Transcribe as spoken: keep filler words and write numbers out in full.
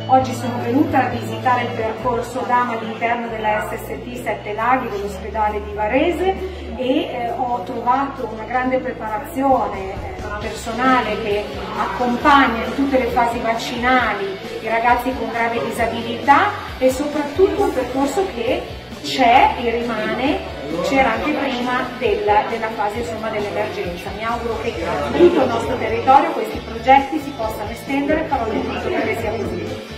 Oggi sono venuta a visitare il percorso D A M all'interno della S S T Sette Laghi dell'ospedale di Varese e eh, ho trovato una grande preparazione eh, personale che accompagna in tutte le fasi vaccinali i ragazzi con grave disabilità e soprattutto un percorso che c'è e rimane, c'era anche prima della, della fase dell'emergenza. Mi auguro che in tutto il nostro territorio questi progetti si possano estendere, farò di tutto perché sia così.